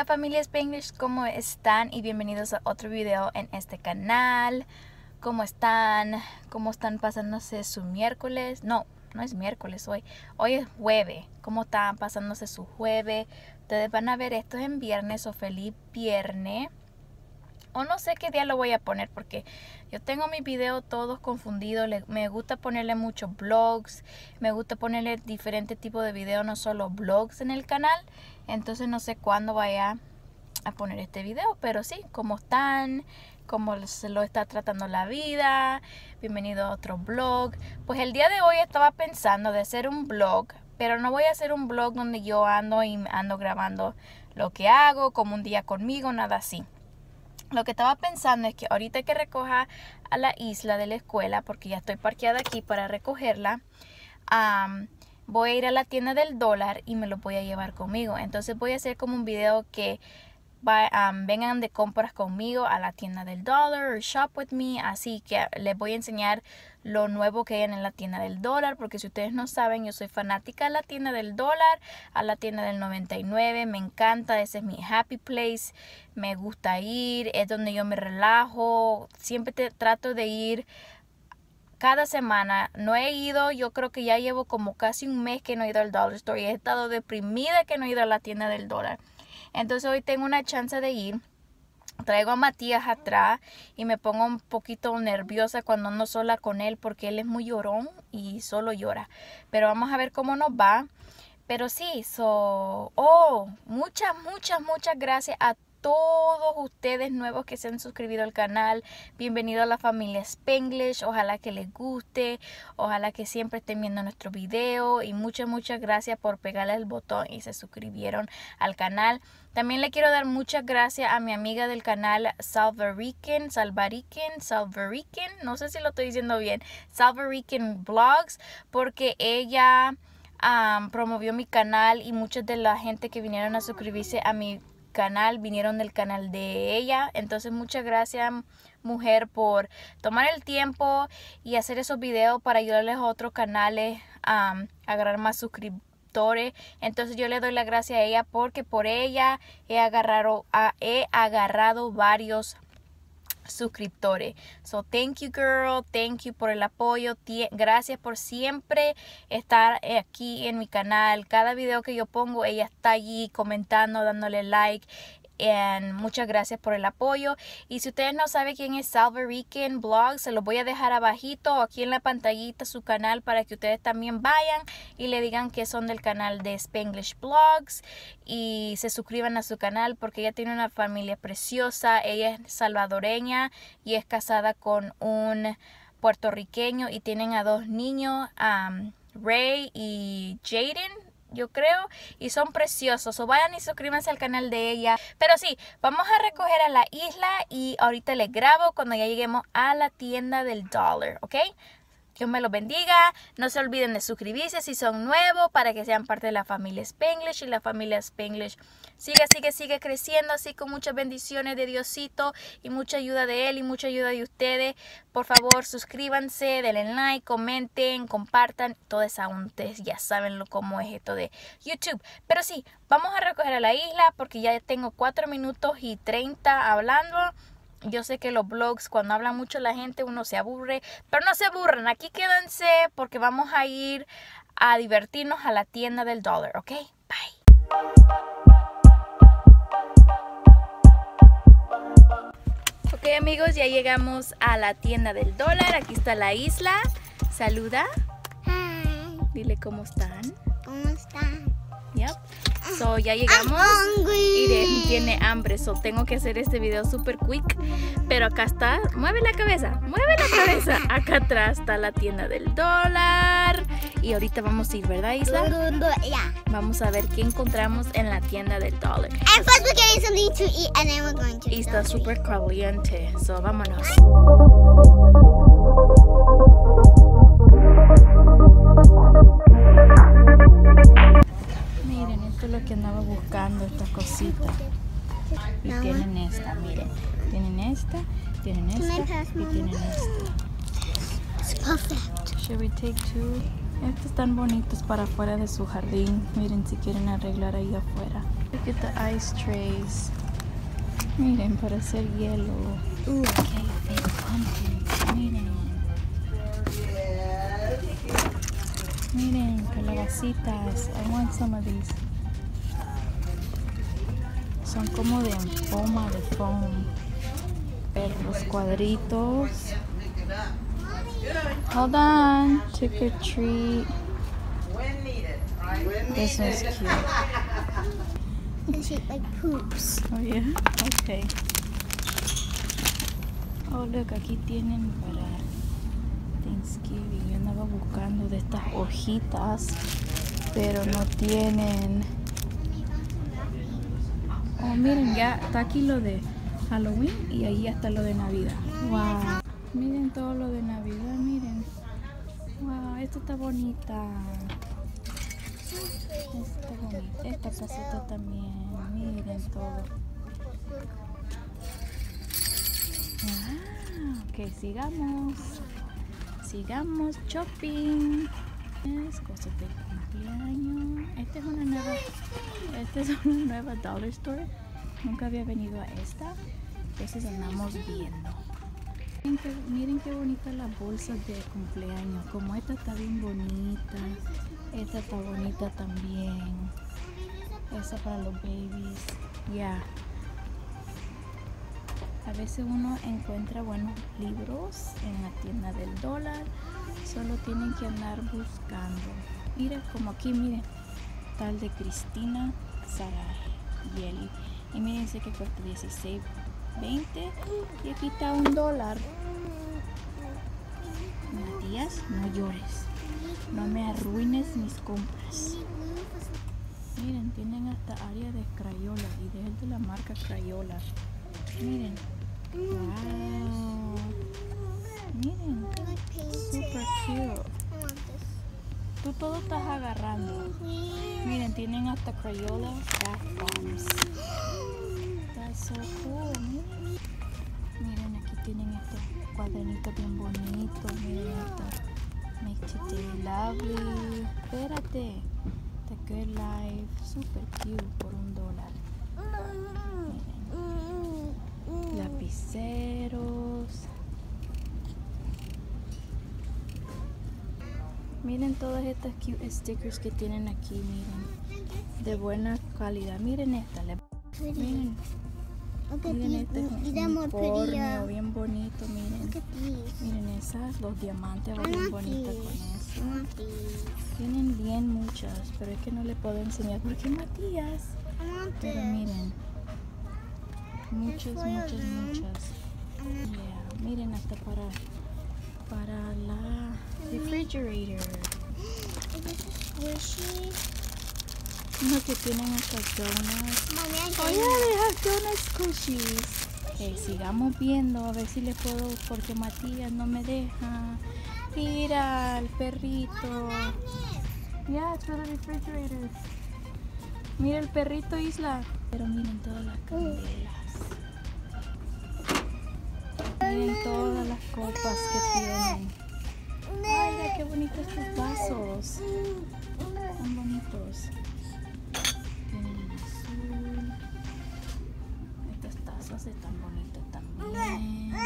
Hola familia Spanglish, ¿cómo están? Y bienvenidos a otro video en este canal. ¿Cómo están? ¿Cómo están pasándose su miércoles? No es miércoles hoy. Hoy es jueves. ¿Cómo están pasándose su jueves? Ustedes van a ver esto en viernes o feliz viernes. O no sé qué día lo voy a poner porque yo tengo mis videos todos confundidos. Me gusta ponerle muchos vlogs. Me gusta ponerle diferentes tipos de videos, no solo vlogs en el canal. Entonces no sé cuándo vaya a poner este video. Pero sí, ¿cómo están? ¿Cómo se lo está tratando la vida? Bienvenido a otro vlog. Pues el día de hoy estaba pensando de hacer un vlog. Pero no voy a hacer un vlog donde yo ando grabando lo que hago, como un día conmigo, nada así. Lo que estaba pensando es que ahorita que recoja a la isla de la escuela, porque ya estoy parqueada aquí para recogerla, voy a ir a la tienda del dólar y me lo voy a llevar conmigo. Entonces voy a hacer como un video que vengan de compras conmigo a la tienda del dólar o shop with me. Así que les voy a enseñar lo nuevo que hay en la tienda del dólar, porque si ustedes no saben, yo soy fanática de la tienda del dólar, a la tienda del 99, me encanta, ese es mi happy place, me gusta ir, es donde yo me relajo, siempre trato de ir cada semana. No he ido, yo creo que ya llevo como casi un mes que no he ido al Dollar Store y he estado deprimida que no he ido a la tienda del dólar. Entonces hoy tengo una chance de ir. Traigo a Matías atrás y me pongo un poquito nerviosa cuando ando sola con él porque él es muy llorón y solo llora. Pero vamos a ver cómo nos va. Pero sí, muchas gracias a todos ustedes nuevos que se han suscrito al canal. Bienvenido a la familia Spanglish. Ojalá que les guste, ojalá que siempre estén viendo nuestro video y muchas gracias por pegarle el botón y se suscribieron al canal. También le quiero dar muchas gracias a mi amiga del canal Salvarican, no sé si lo estoy diciendo bien, Salvarican Vlogs, porque ella promovió mi canal y mucha de la gente que vinieron a suscribirse a mi canal vinieron del canal de ella. Entonces muchas gracias, mujer, por tomar el tiempo y hacer esos videos para ayudarles a otros canales a agarrar más suscriptores. Entonces yo le doy la gracia a ella porque por ella he agarrado varios suscriptores. So thank you, girl, thank you por el apoyo, gracias por siempre estar aquí en mi canal. Cada video que yo pongo ella está allí comentando, dándole like. Muchas gracias por el apoyo. Y si ustedes no saben quién es Salvarican Vlogs, se los voy a dejar abajito aquí en la pantallita su canal para que ustedes también vayan y le digan que son del canal de Spanglish Vlogs y se suscriban a su canal porque ella tiene una familia preciosa. Ella es salvadoreña y es casada con un puertorriqueño y tienen a dos niños, Ray y Jaden, yo creo, y son preciosos. O vayan y suscríbanse al canal de ella. Pero sí, vamos a recoger a la isla y ahorita les grabo cuando ya lleguemos a la tienda del dólar, ¿ok? Dios me los bendiga. No se olviden de suscribirse si son nuevos para que sean parte de la familia Spanglish y la familia Spanglish sigue creciendo así con muchas bendiciones de Diosito y mucha ayuda de Él y mucha ayuda de ustedes. Por favor, suscríbanse, denle like, comenten, compartan. Toda esa ustedes ya saben cómo es esto de YouTube. Pero sí, vamos a recoger a la isla porque ya tengo 4 minutos y 30 hablando. Yo sé que los vlogs, cuando habla mucho la gente, uno se aburre. Pero no se aburran, aquí quédense porque vamos a ir a divertirnos a la tienda del dólar, ¿ok? Bye. Ok amigos, ya llegamos a la tienda del dólar. Aquí está la isla. Saluda. Hi. Dile cómo están. ¿Cómo están? Yep. So ya llegamos y tiene hambre, so tengo que hacer este video super quick. Pero acá está, mueve la cabeza. Acá atrás está la tienda del dólar. Y ahorita vamos a ir, ¿verdad, Isla? Yeah. Vamos a ver qué encontramos en la tienda del dólar. And first we're getting something to eat and then we're going to Y está súper caliente, so vámonos. Miren, esto es lo que andaba buscando, esta cosita. Y tienen esta, miren. Tienen esta y tienen esta. It's perfect. Should we take two? Estos están bonitos para afuera de su jardín. Miren si quieren arreglar ahí afuera. Look at the ice trays. Miren, para hacer hielo. Okay, big pumpkins. Miren. Miren, calabacitas. I want some of these. Son como de espuma, de foam. Perros cuadritos. Hold on. Trick or treat. This one's cute. They're shaped like poops. Oh yeah? Okay. Oh look, aquí tienen para Thanksgiving. Yo andaba buscando de estas hojitas, pero no tienen. Oh, miren, ya está aquí lo de Halloween y ahí está lo de Navidad. Wow. Miren todo lo de Navidad, miren. Wow, esta está bonita. Esta está bonita. Esta casita también. Miren todo. Wow. Ok, sigamos. Sigamos shopping. Es cosas del cumpleaños. Esta es una nueva Dollar Store. Nunca había venido a esta. Entonces andamos viendo. Miren qué bonita la bolsa de cumpleaños. Como esta está bien bonita. Esta está bonita también. Esta para los babies. Ya. A veces uno encuentra buenos libros en la tienda del dólar. Solo tienen que andar buscando. Miren, como aquí, miren. Tal de Cristina Sarayeli. Y miren, dice que cuesta $16.20. Y aquí está $1. Matías, no llores. No me arruines mis compras. Miren, tienen hasta área de Crayola. Y es de la marca Crayola. Miren. Wow. Miren. Super cute. Tú todo estás agarrando. Miren, tienen hasta Crayola bath bombs. That's so cool. Miren. Miren, aquí tienen estos cuadernitos bien bonitos. Miren esto. Make today lovely. Espérate. The Good Life. Super cute por $1. Miren. Lapiceros. Miren todas estas cute stickers que tienen aquí, miren. De buena calidad. Miren esta. Miren. Miren este unicornio bien bonito, miren. Miren esas, los diamantes bien bonitos con eso. Tienen bien muchas, pero es que no le puedo enseñar porque Matías. Pero miren. Muchas. Yeah, miren hasta para la refrigerator. Uno que tienen hasta donuts. Oh yeah, they have donut squishies. Ok, sigamos viendo a ver si le puedo, porque Matías no me deja. Mira el perrito. Yeah, it's for the refrigerator. Mira el perrito, Isla. Pero miren todas las candelas. Miren todas las copas que tienen. Ay, mira qué bonitos estos vasos. Tan bonitos. Tienen en azul. Estas tazas están bonitas también.